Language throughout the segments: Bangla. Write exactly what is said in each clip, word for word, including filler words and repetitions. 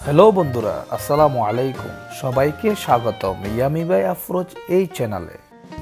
হ্যালো বন্ধুরা, আসসালামু আলাইকুম। সবাইকে স্বাগতম ইয়ামি বাই আফরোজ এই চ্যানেলে।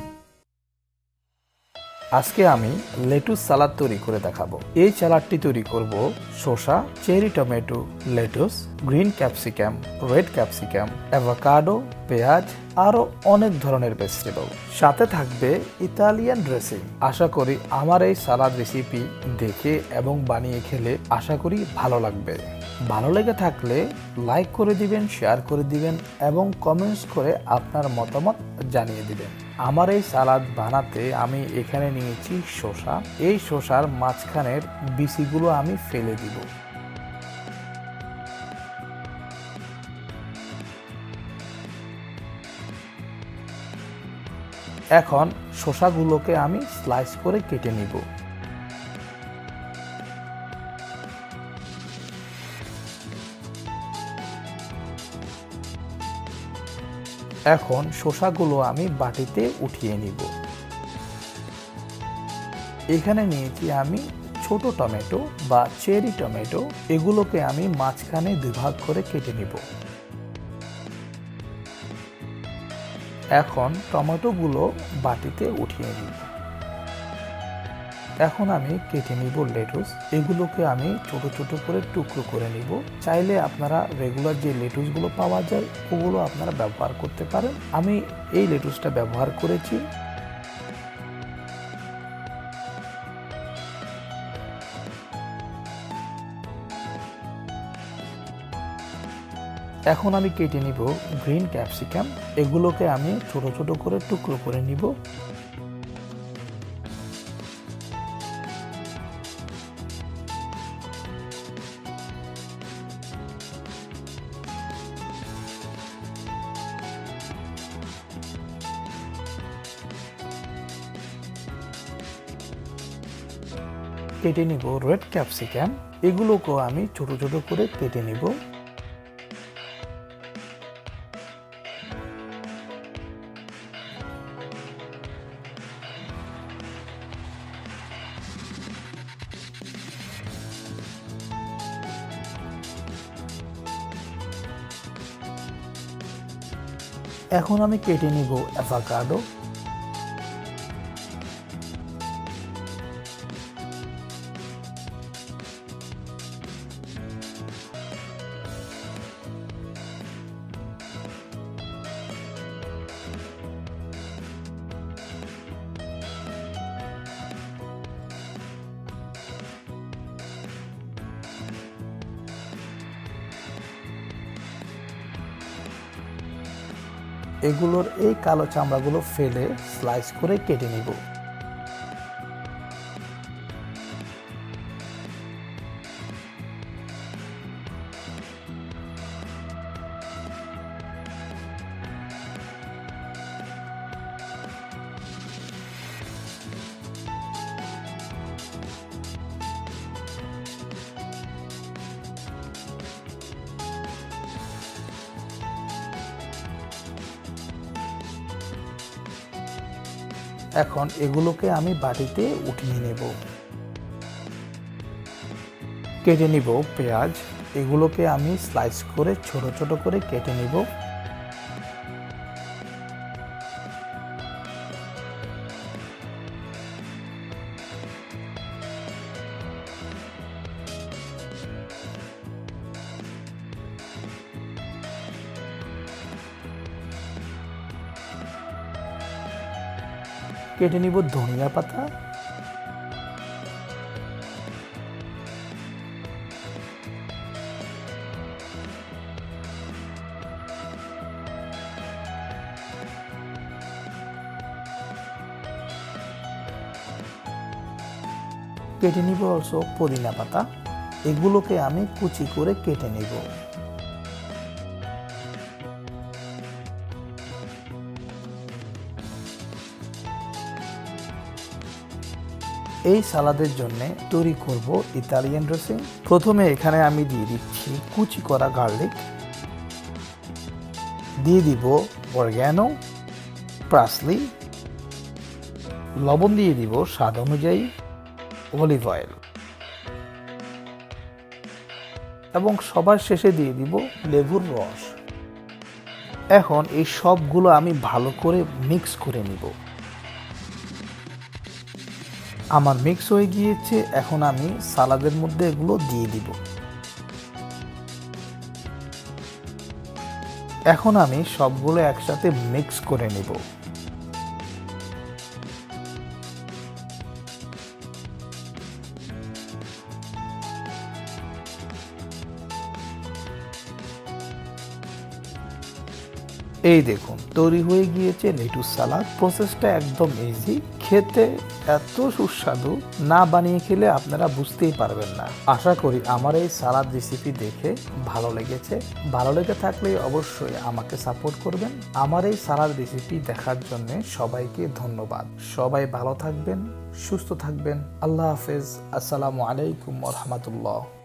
আজকে আমি লেটুস সালাদ তৈরি করে দেখাবো। এই সালাদটি তৈরি করব শসা, cherry tomato, lettuce, green capsicum, red capsicum, avocado, পেঁয়াজ আরো অনেক ধরনের ভেজিটেবল। সাথে থাকবে ইতালিয়ান ড্রেসিং। আশা করি আমার এই সালাদ রেসিপি দেখে এবং বানিয়ে খেলে আশা করি ভালো লাগবে। ভালো লেগে থাকলে লাইক করে দিবেন, শেয়ার করে দিবেন এবং কমেন্টস করে আপনার মতামত জানিয়ে দিবেন। আমার এই সালাদ বানাতে আমি এখানে নিয়েছি শসা। এই শসার মাঝখানের বিচিগুলো আমি ফেলে দিব। এখন শসাগুলোকে আমি স্লাইস করে কেটে নিব। এখন শসাগুলো আমি বাটিতে উঠিয়ে নিব। এখানে নিয়েছি আমি ছোট টমেটো বা চেরি টমেটো। এগুলোকে আমি মাঝখানে দুই ভাগ করে কেটে নিব। এখন টমেটোগুলো বাটিতে উঠিয়ে নিব। এখন আমি কেটে নিব লেটুস। এগুলোকে আমি ছোট ছোট করে টুকরো করে নিব। চাইলে আপনারা রেগুলার যে লেটুসগুলো পাওয়া যায় ওগুলো আপনারা ব্যবহার করতে পারেন। আমি এই লেটুসটা ব্যবহার করেছি। এখন আমি কেটে নিব গ্রিন ক্যাপসিকাম। এগুলোকে আমি ছোট ছোট করে টুকরো করে নিব। কেটে নিব রেড ক্যাপসিকাম। এগুলোকেও আমি ছোট ছোট করে কেটে নিব। এখন আমি কেটে নিব অ্যাভোকাডো। এগুলোর এই কালো চামড়াগুলো ফেলে স্লাইস করে কেটে নিব। এখন এগুলোকে আমি বাটিতে উঠিয়ে নেব। কেটে নিব পেঁয়াজ। এগুলোকে আমি স্লাইস করে ছোট ছোট করে কেটে নিব। কেটে নিব ধনিয়া পাতা। কেটে নিব অলসো পুদিনা পাতা। এগুলোকে আমি কুচি করে কেটে নিব। এই সালাদের জন্য তৈরি করব ইতালিয়ান ড্রেসিং। প্রথমে এখানে আমি দিয়ে দিচ্ছি কুচি করা গার্লিক, দিয়ে দিব অরেগানো, পার্সলি, লবণ দিয়ে দিব স্বাদ অনুযায়ী, অলিভ অয়েল। এবং সবার শেষে দিয়ে দিব লেবুর রস। এখন এই সবগুলো আমি ভালো করে মিক্স করে নিব। আমার মিক্স হয়ে গিয়েছে, এখন আমি সালাদের মধ্যে এগুলো দিয়ে দিব। এখন আমি সবগুলো একসাথে মিক্স করে নিব। এই দেখুন তৈরি হয়ে গিয়েছে লেটুস সালাদ। প্রসেসটা একদম ইজি, খেতে এত সুস্বাদু, না বানিয়ে খেলে আপনারা বুঝতেই পারবেন না। আশা করি আমার এই সালাদ রেসিপি দেখে ভালো লেগেছে। ভালো লেগে থাকলে অবশ্যই আমাকে সাপোর্ট করবেন। আমার এই সালাদ রেসিপি দেখার জন্য সবাইকে ধন্যবাদ। সবাই ভালো থাকবেন, সুস্থ থাকবেন। আল্লাহ হাফেজ। আসসালামু আলাইকুম ওয়া রাহমাতুল্লাহ।